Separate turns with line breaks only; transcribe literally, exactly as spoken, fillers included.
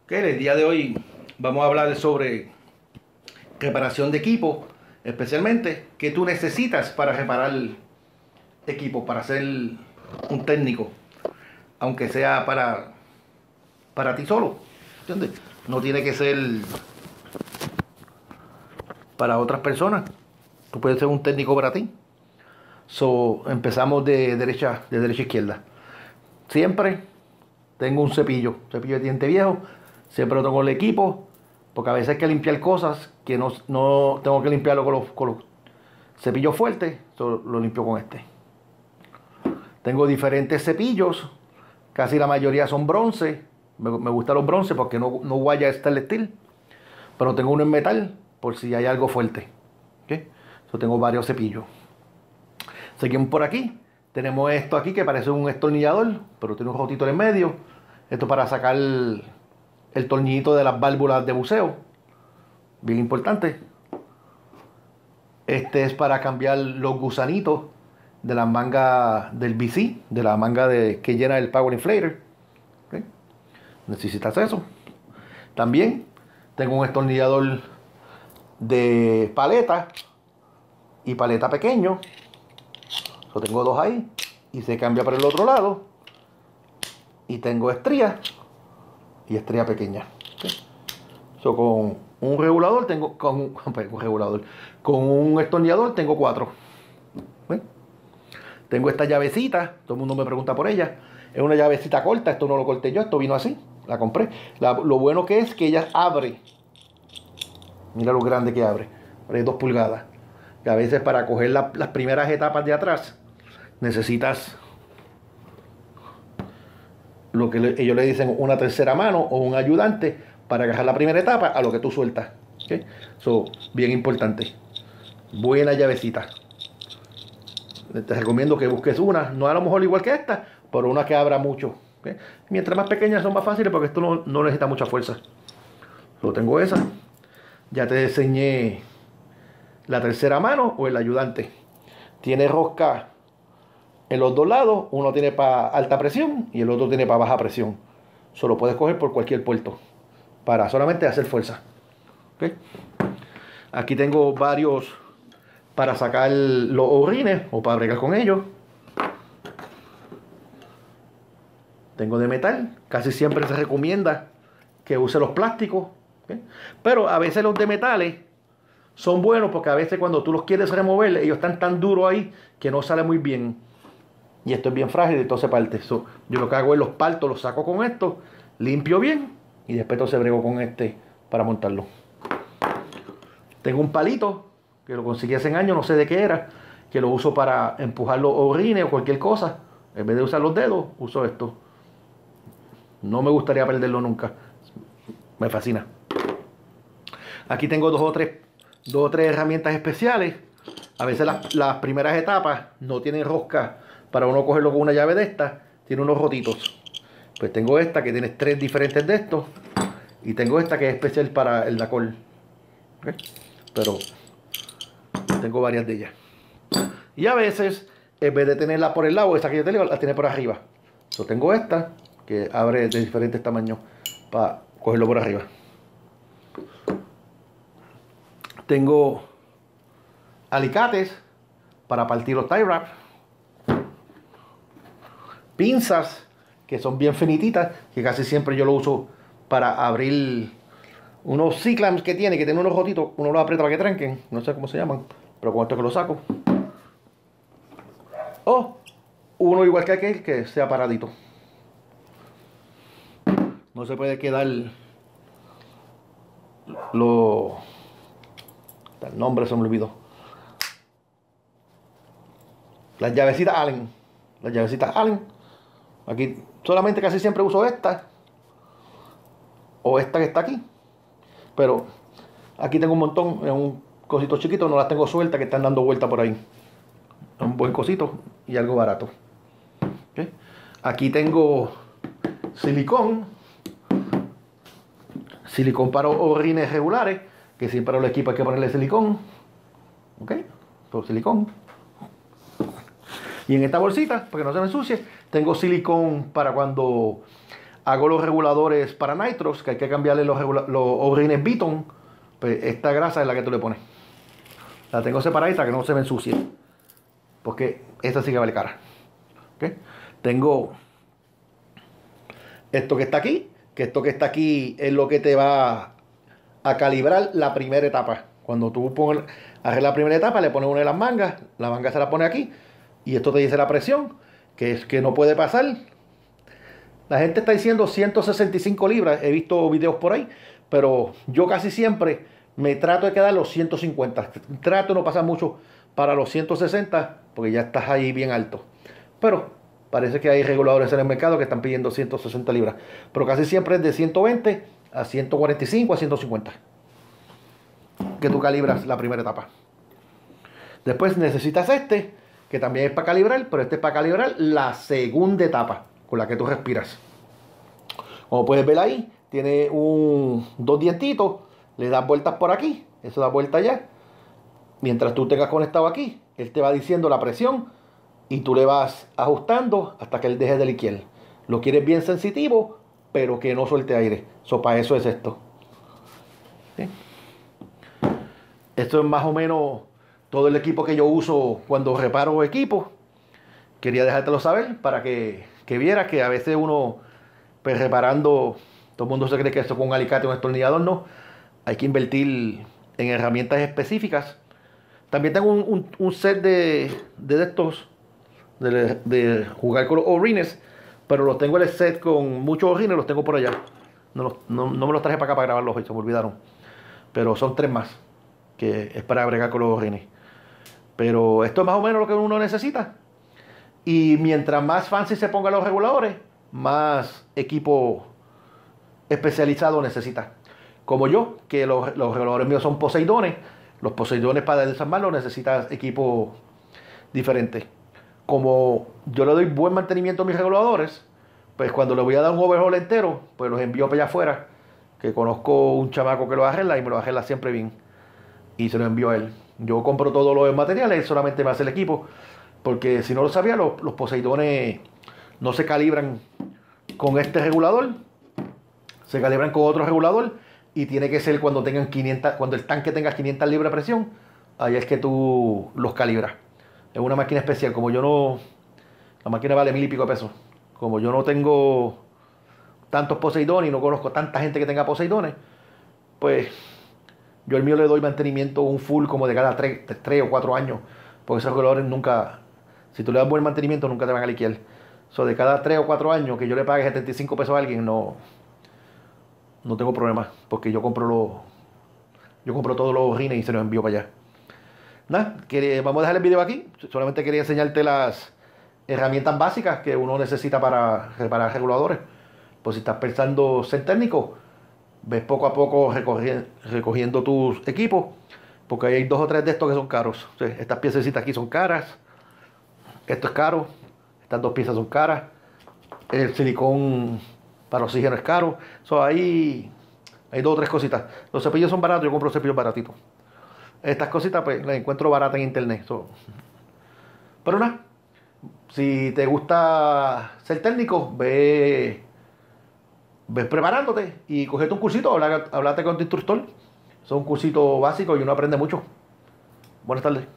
Ok, el día de hoy vamos a hablar sobre reparación de equipo, especialmente qué tú necesitas para reparar equipo, para ser un técnico, aunque sea para, para ti solo, ¿entiendes? No tiene que ser para otras personas, tú puedes ser un técnico para ti. So, empezamos de derecha, de derecha a izquierda. Siempre tengo un cepillo, cepillo de diente viejo, siempre lo tengo en el equipo, porque a veces hay que limpiar cosas que no, no tengo que limpiarlo con los, con los cepillos fuertes, so, lo limpio con este. Tengo diferentes cepillos, casi la mayoría son bronce, me, me gustan los bronce porque no, no guaya stainless steel, pero tengo uno en metal por si hay algo fuerte. ¿Okay? So, tengo varios cepillos. Seguimos por aquí. Tenemos esto aquí que parece un destornillador, pero tiene un rotito en el medio. Esto para sacar el, el tornillito de las válvulas de buceo. Bien importante. Este es para cambiar los gusanitos de la manga del V C, de la manga de, que llena el Power Inflator. ¿Okay? Necesitas eso. También tengo un destornillador de paleta y paleta pequeño. Yo tengo dos ahí y se cambia para el otro lado. Y tengo estría y estría pequeña. ¿Okay? So, con un regulador tengo con un regulador con un destornillador tengo cuatro. ¿Okay? Tengo esta llavecita, todo el mundo me pregunta por ella. Es una llavecita corta, esto no lo corté yo, esto vino así, la compré. La, lo bueno que es que ella abre. Mira lo grande que abre, abre dos pulgadas. Que a veces para coger la, las primeras etapas de atrás necesitas lo que le, ellos le dicen una tercera mano o un ayudante para agarrar la primera etapa a lo que tú sueltas. ¿Okay? So, bien importante. Buena llavecita. Te recomiendo que busques una, no a lo mejor igual que esta, pero una que abra mucho. ¿Okay? Mientras más pequeñas son más fáciles porque esto no, no necesita mucha fuerza. Solo tengo esa. Ya te enseñé la tercera mano o el ayudante. Tiene rosca en los dos lados. Uno tiene para alta presión y el otro tiene para baja presión. Solo puedes coger por cualquier puerto para solamente hacer fuerza. ¿Okay? Aquí tengo varios para sacar los orines o para bregar con ellos. Tengo de metal. Casi siempre se recomienda que use los plásticos. ¿Okay? Pero a veces los de metales son buenos porque a veces cuando tú los quieres remover, ellos están tan duros ahí que no sale muy bien. Y esto es bien frágil, entonces parte. So, yo lo que hago es los parto, los saco con esto, limpio bien y después entonces brego con este para montarlo. Tengo un palito que lo conseguí hace años, no sé de qué era, que lo uso para empujar los orines o cualquier cosa. En vez de usar los dedos, uso esto. No me gustaría perderlo nunca. Me fascina. Aquí tengo dos o tres, dos o tres herramientas especiales. A veces las, las primeras etapas no tienen rosca para uno cogerlo con una llave de esta. Tiene unos rotitos. Pues tengo esta que tiene tres diferentes de estos. Y tengo esta que es especial para el Dacol. ¿Okay? Pero tengo varias de ellas. Y a veces, en vez de tenerla por el lado, esta que yo tengo, la tiene por arriba. Yo tengo esta que abre de diferentes tamaños para cogerlo por arriba. Tengo alicates para partir los tie wraps. Pinzas que son bien finititas, que casi siempre yo lo uso para abrir unos C-clamps que tiene, que tiene unos rotitos, uno los aprieta para que tranquen, no sé cómo se llaman, pero con esto que lo saco. O uno igual que aquel que sea paradito. No se puede quedar lo... el nombre se me olvidó. Las llavecitas Allen. Las llavecitas Allen. Aquí solamente casi siempre uso esta. O esta que está aquí. Pero aquí tengo un montón. Es un cosito chiquito. No las tengo sueltas que están dando vuelta por ahí. Es un buen cosito y algo barato. ¿Okay? Aquí tengo silicón. Silicón para orines regulares. Que siempre para los equipos hay que ponerle silicón. ¿Ok? Todo silicón. Y en esta bolsita, para que no se me ensucie, tengo silicón para cuando hago los reguladores para nitros, que hay que cambiarle los, los O-rines Beaton, pues esta grasa es la que tú le pones. La tengo separadita que no se me ensucie, porque esta sí que vale cara. ¿Okay? Tengo esto que está aquí, que esto que está aquí es lo que te va a calibrar la primera etapa. Cuando tú pones, haces la primera etapa, le pones una de las mangas, la manga se la pone aquí, y esto te dice la presión, que es que no puede pasar. La gente está diciendo ciento sesenta y cinco libras, he visto videos por ahí, pero yo casi siempre me trato de quedar los ciento cincuenta. Trato de no pasar mucho para los ciento sesenta, porque ya estás ahí bien alto. Pero parece que hay reguladores en el mercado que están pidiendo ciento sesenta libras. Pero casi siempre es de ciento veinte a ciento cuarenta y cinco a ciento cincuenta. Que tú calibras la primera etapa. Después necesitas este, que también es para calibrar, pero este es para calibrar la segunda etapa con la que tú respiras. Como puedes ver ahí, tiene un, dos dientitos, le das vueltas por aquí, eso da vuelta allá. Mientras tú tengas conectado aquí, él te va diciendo la presión y tú le vas ajustando hasta que él deje de liquear. Lo quieres bien sensitivo, pero que no suelte aire. So, para eso es esto. ¿Sí? Esto es más o menos todo el equipo que yo uso cuando reparo equipo. Quería dejártelo saber para que, que vieras que a veces uno, pues reparando, todo el mundo se cree que esto con un alicate o un destornillador, no. Hay que invertir en herramientas específicas. También tengo un, un, un set de, de estos, de, de jugar con los O-rines, pero los tengo en el set con muchos O-rines, los tengo por allá. No, los, no, no me los traje para acá para grabarlos hoy, se me olvidaron. Pero son tres más, que es para bregar con los O-rines. Pero esto es más o menos lo que uno necesita. Y mientras más fancy se pongan los reguladores, más equipo especializado necesita. Como yo, que los, los reguladores míos son Poseidones. Los Poseidones para desarmarlos necesitas equipo diferente. Como yo le doy buen mantenimiento a mis reguladores, pues cuando le voy a dar un overhaul entero, pues los envío para allá afuera, que conozco un chamaco que lo arregla y me lo arregla siempre bien. Y se lo envío a él. Yo compro todos los materiales, él solamente me hace el equipo. Porque si no lo sabía, los, los Poseidones no se calibran con este regulador. Se calibran con otro regulador. Y tiene que ser cuando tengan quinientas, cuando el tanque tenga quinientas libras de presión. Ahí es que tú los calibras. Es una máquina especial. Como yo no... La máquina vale mil y pico de pesos. Como yo no tengo tantos Poseidones y no conozco tanta gente que tenga Poseidones, pues yo el mío le doy mantenimiento un full como de cada tres o cuatro años. Porque esos reguladores nunca... Si tú le das buen mantenimiento, nunca te van a liquear. So, de cada tres o cuatro años que yo le pague setenta y cinco pesos a alguien, no, no tengo problema. Porque yo compro los, yo compro todos los rines y se los envío para allá. Nada, que, vamos a dejar el video aquí. Solamente quería enseñarte las herramientas básicas que uno necesita para reparar reguladores. Pues si estás pensando ser técnico, ves poco a poco recogiendo, recogiendo tus equipos. Porque hay dos o tres de estos que son caros. O sea, estas piececitas aquí son caras. Esto es caro. Estas dos piezas son caras. El silicón para oxígeno es caro. So, ahí hay dos o tres cositas. Los cepillos son baratos. Yo compro cepillos baratitos. Estas cositas pues las encuentro baratas en internet. So. Pero nada. Si te gusta ser técnico, ve, ve preparándote y cogete un cursito. Hablate con tu instructor. Es un cursito básico y uno aprende mucho. Buenas tardes.